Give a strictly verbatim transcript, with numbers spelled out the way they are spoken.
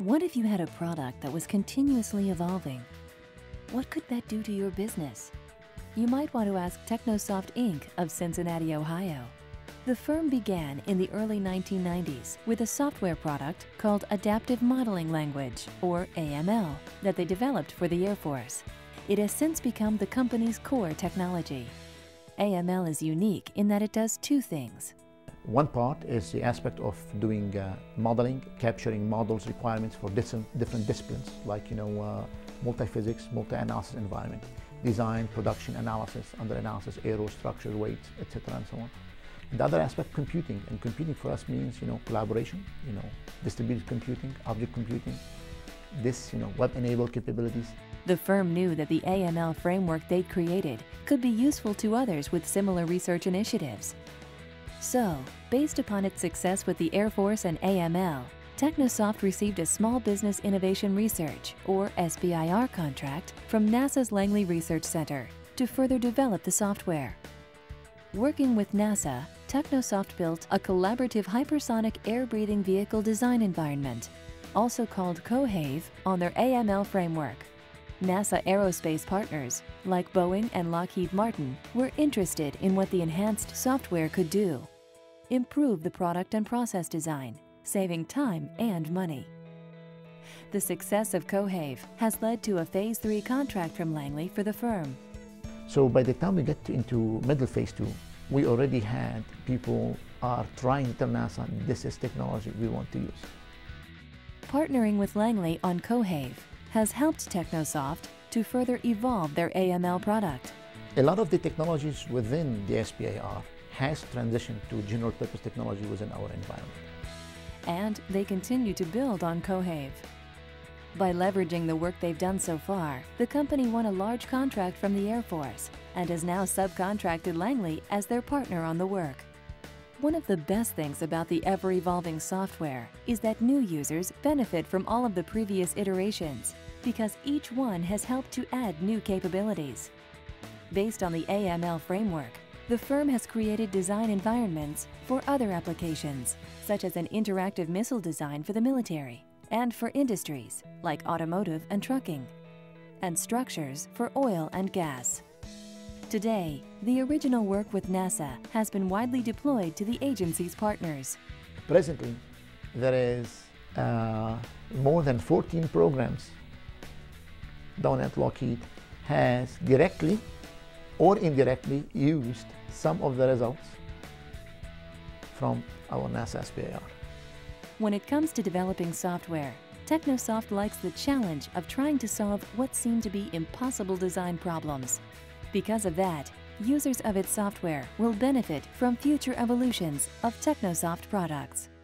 What if you had a product that was continuously evolving? What could that do to your business? You might want to ask Technosoft Incorporated of Cincinnati, Ohio. The firm began in the early nineteen nineties with a software product called Adaptive Modeling Language, or A M L, that they developed for the Air Force. It has since become the company's core technology. A M L is unique in that it does two things. One part is the aspect of doing uh, modeling, capturing models requirements for different, different disciplines, like you know, uh, multi-physics, multi-analysis environment, design, production, analysis, under analysis, aero, structure, weight, et cetera, and so on. And the other aspect, computing, and computing for us means you know collaboration, you know, distributed computing, object computing, this you know web-enabled capabilities. The firm knew that the A M L framework they'd created could be useful to others with similar research initiatives. So, based upon its success with the Air Force and A M L, Technosoft received a Small Business Innovation Research, or S B I R contract, from NASA's Langley Research Center to further develop the software. Working with NASA, Technosoft built a collaborative hypersonic air-breathing vehicle design environment, also called COHAVE, on their A M L framework. NASA aerospace partners, like Boeing and Lockheed Martin, were interested in what the enhanced software could do. Improve the product and process design, saving time and money. The success of COHAVE has led to a Phase three contract from Langley for the firm. So by the time we get to, into middle phase two, we already had people are trying to tell NASA this is technology we want to use. Partnering with Langley on COHAVE has helped Technosoft to further evolve their A M L product. A lot of the technologies within the S B I R has transitioned to general purpose technology within our environment. And they continue to build on COHAVE. By leveraging the work they've done so far, the company won a large contract from the Air Force and has now subcontracted Langley as their partner on the work. One of the best things about the ever-evolving software is that new users benefit from all of the previous iterations because each one has helped to add new capabilities. Based on the A M L framework, the firm has created design environments for other applications, such as an interactive missile design for the military, and for industries like automotive and trucking, and structures for oil and gas. Today, the original work with NASA has been widely deployed to the agency's partners. Presently, there is uh, more than fourteen programs done at Lockheed has directly or indirectly used some of the results from our NASA S B I R. When it comes to developing software, Technosoft likes the challenge of trying to solve what seem to be impossible design problems. Because of that, users of its software will benefit from future evolutions of Technosoft products.